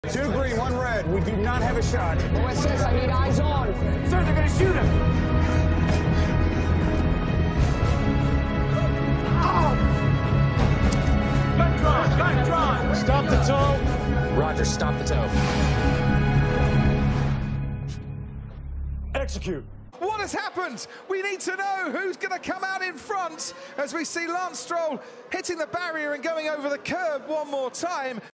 2 green, 1 red. We do not have a shot. OSS, I need eyes on. Sir, they're going to shoot him. Gun drawn. Stop the tow. Roger, stop the tow. Execute. What has happened? We need to know who's going to come out in front as we see Lance Stroll hitting the barrier and going over the curb one more time.